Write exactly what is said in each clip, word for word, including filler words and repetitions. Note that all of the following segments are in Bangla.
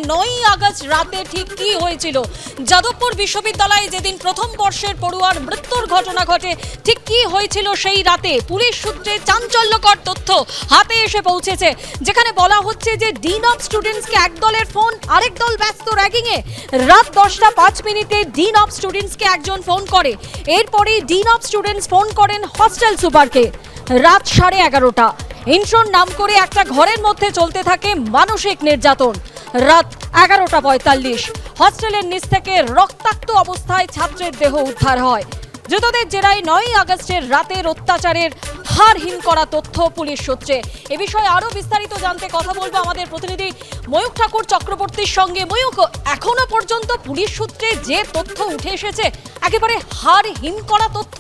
নয়ই আগস্ট রাতে ঠিক কি হয়েছিল? যাদবপুর বিশ্ববিদ্যালয়ে যেদিন প্রথম বর্ষের পড়ুয়ার মৃত্যুর ঘটনা ঘটে, ঠিক কি হয়েছিল সেই রাতে? পুলিশ সূত্রে চাঞ্চল্যকর তথ্য হাতে এসে পৌঁছেছে, যেখানে বলা হচ্ছে যে ডিন অফ স্টুডেন্টসকে একদলের ফোন, আরেক দল ব্যস্ত র্যাগিং এ। রাত দশটা পাঁচ মিনিটে ডিন অফ স্টুডেন্টসকে একজন ফোন করে, এরপরেই ডিন অফ স্টুডেন্টস ফোন করেন হস্টেল সুপারকে। রাত সাড়ে এগারোটা ইন্ট্রোর নাম করে একটা ঘরের মধ্যে চলতে থাকে মানসিক নির্যাতন। রাত এগারোটা পঁয়তাল্লিশ হস্টেলের নিচ থেকে রক্তাক্ত অবস্থায় ছাত্রের দেহ উদ্ধার হয়। ধৃতদের জেরায় নয়ই আগস্টের রাতের অত্যাচারের হারহীন করা তথ্য পুলিশ সূত্রে। এ বিষয়ে আরো বিস্তারিত জানতে কথা বলবো আমাদের প্রতিনিধি ময়ূক ঠাকুর চক্রবর্তীর সঙ্গে। ময়ূক, এখনো পর্যন্ত পুলিশ সূত্রে যে তথ্য উঠে এসেছে, একেবারে হারহীন করা তথ্য।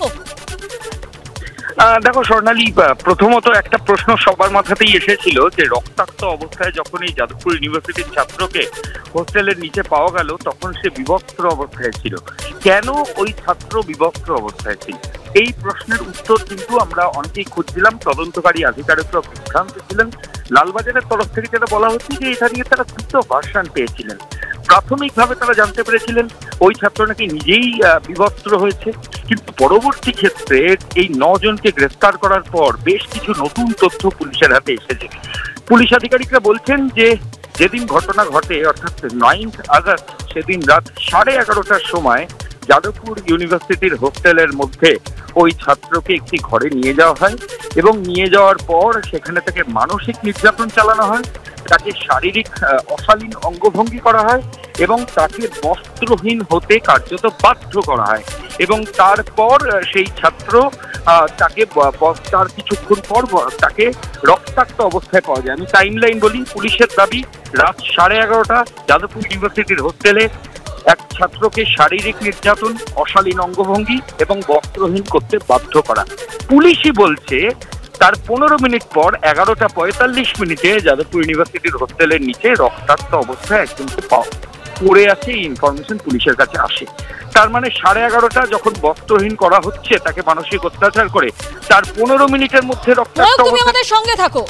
দেখো স্বর্ণালী, প্রথমত একটা প্রশ্ন সবার মাথাতেই এসেছিল যে রক্তাক্ত অবস্থায় যখন এই যাদবপুর ইউনিভার্সিটির ছাত্রকে হোস্টেলের নিচে পাওয়া গেল, তখন সে বিবস্ত্র অবস্থায় ছিল। কেন ওই ছাত্র বিবস্ত্র অবস্থায় ছিল? এই প্রশ্নের উত্তর কিন্তু আমরা অনেকেই খুঁজছিলাম। তদন্তকারী আধিকারিকরা বিভ্রান্ত ছিলেন। লালবাজারের তরফ থেকে যেটা বলা হচ্ছে যে এটা নিয়ে তারা দ্রুত ভার্সন পেয়েছিলেন। প্রাথমিকভাবে তারা জানতে পেরেছিলেন ওই ছাত্র নাকি নিজেই বিবস্ত্র হয়েছে, কিন্তু পরবর্তী ক্ষেত্রে এই নজনকে গ্রেফতার করার পর বেশ কিছু নতুন তথ্য পুলিশের হাতে এসেছে। পুলিশ আধিকারিকরা বলছেন যে যেদিন ঘটনা ঘটে, অর্থাৎ নাইন্থ আগস্ট, সেদিন রাত সাড়ে এগারোটার সময় যাদবপুর ইউনিভার্সিটির হোস্টেলের মধ্যে ওই ছাত্রকে একটি ঘরে নিয়ে যাওয়া হয় এবং নিয়ে যাওয়ার পর সেখানে তাকে মানসিক নির্যাতন চালানো হয়, তাকে শারীরিক অশালীন অঙ্গভঙ্গি করা হয় এবং তাকে বস্ত্রহীন হতে কার্যত বাধ্য করা হয়। এবং তারপর সেই ছাত্র তাকে তার কিছুক্ষণ পর তাকে রক্তাক্ত অবস্থায় পাওয়া যায়। আমি টাইম লাইন বলি। পুলিশের দাবি, রাত সাড়ে এগারোটা যাদবপুর ইউনিভার্সিটির হোস্টেলে এক ছাত্রকে শারীরিক নির্যাতন, অশালীন অঙ্গভঙ্গি এবং বস্ত্রহীন করতে বাধ্য করা। পুলিশই বলছে তার পনেরো মিনিট পর এগারোটা পঁয়তাল্লিশ মিনিটে যাদবপুর ইউনিভার্সিটির হোস্টেলের নিচে রক্তাক্ত অবস্থায় একজনকে পাওয়া পড়ে আছে, এই ইনফরমেশন পুলিশের কাছে আসে। তার মানে সাড়ে এগারোটা যখন বস্ত্রহীন করা হচ্ছে, তাকে মানসিক অত্যাচার করে, তার পনেরো মিনিটের মধ্যে রক্তাক্ত। তুমি আমাদের সঙ্গে থাকো।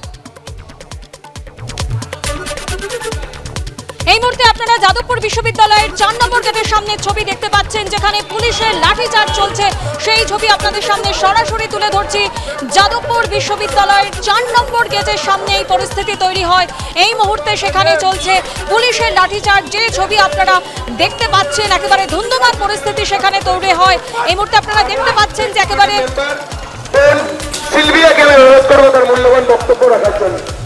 এই মুহূর্তে আপনারা যাদবপুর বিশ্ববিদ্যালয়ের চার নম্বর গেটের সামনে ছবি দেখতে পাচ্ছেন, যেখানে পুলিশের লাঠিচার্জ চলছে। সেই ছবি আপনাদের সামনে সরাসরি তুলে ধরছি। যাদবপুর বিশ্ববিদ্যালয়ের চার নম্বর গেটের সামনে এই পরিস্থিতি তৈরি হয়। এই মুহূর্তে সেখানে চলছে পুলিশের লাঠিচার্জ। যে ছবি আপনারা দেখতে পাচ্ছেন, একেবারে ধুন্ধুমার পরিস্থিতি সেখানে তৈরি হয়। এই মুহূর্তে আপনারা দেখতে পাচ্ছেন যে একেবারে সিলভিয়াকে অনুরোধ করবো তার মূল্যবান বক্তব্য রাখার জন্য।